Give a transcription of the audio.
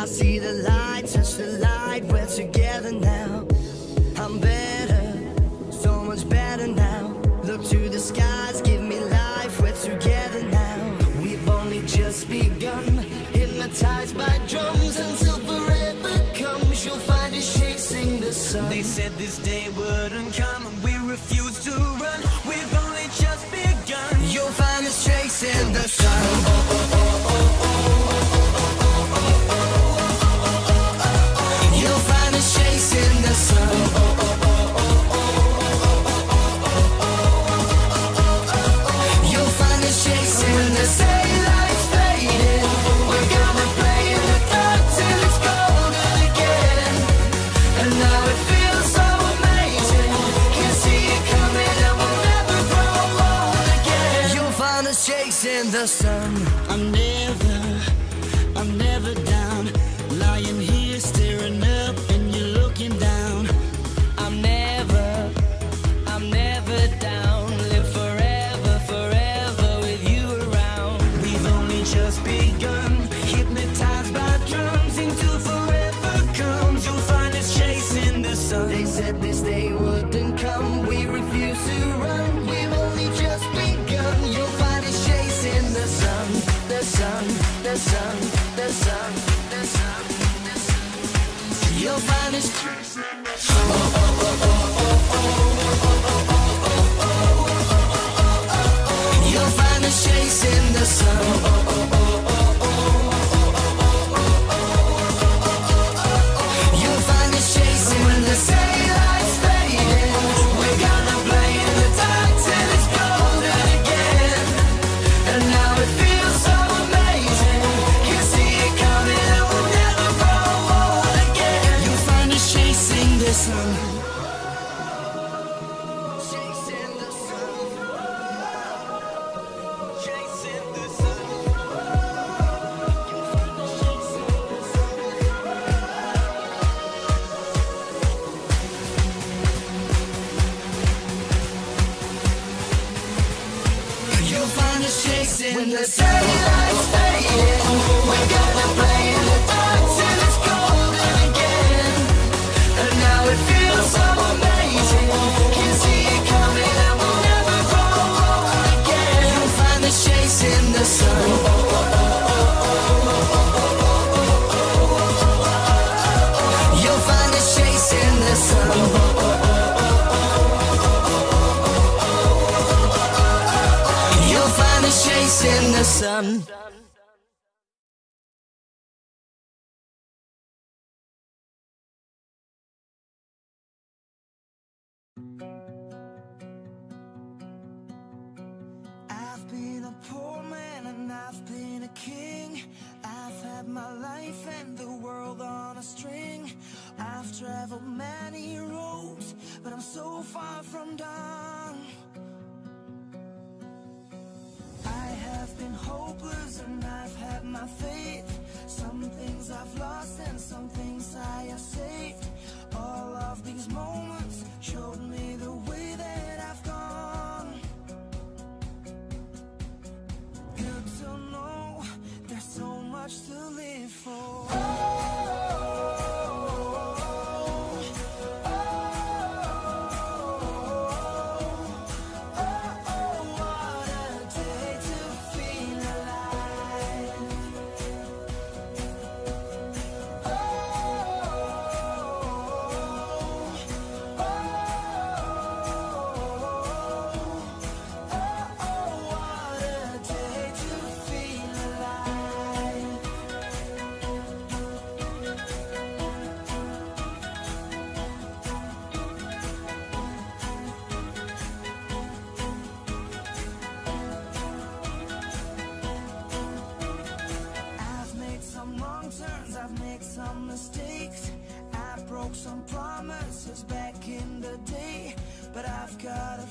see the light, touch the light, we're together now. I'm better, so much better now. Look to the skies, give me life, we're together now. We've only just begun, hypnotized by drums until forever comes. You'll find us chasing the sun. They said this day wouldn't come and we refuse to run. We've only just begun. You'll find us chasing the sun. You'll find us chasing the sun. You'll find us chasing when the daylight's fading. We're gonna play in the dark till it's golden again. And now it feels so amazing. Can see it coming and we'll never grow old again. You'll find us chasing the sun. I'm never down. Lying here staring up and you're looking down. I'm never down. Live forever, forever with you around. We've only just begun, hypnotized by drums until forever comes. You'll find us chasing the sun. They said this day wouldn't come, we refuse to run. We've only just begun. You'll find us chasing the sun, the sun, the sun, the sun, the sun, the sun. You'll find us chasing the sun. You'll find us chasing the sun. You'll find us chasing when the daylight's fading. We're gonna play in the dark till it's golden again. And now it feels so amazing. Can see it coming and we'll never grow old again. You'll find us chasing the sun. Chasing the sun. Chasing the sun. You'll find us chasing the sun. You'll find us chasing when the daylight's fading. We're gonna play in the dark till it's golden again. And now it feels so amazing. Can see it coming and we'll never grow old again. You'll find us chasing the sun. You'll find us chasing the sun. You'll find us chasing the sun. I've been a poor man and I've been a king. I've had my life and the world on a string. I've traveled many roads, but I'm so far from done. I have been hopeless and I've had my faith. Some things I've lost and some things I have saved. All of these moments showed me the way that I've gone. Good to know there's so much to live for. What a day to feel alive. What a day to feel alive. I've made some wrong turns, I've made some mistakes. I broke some promises back in the day, but I've got a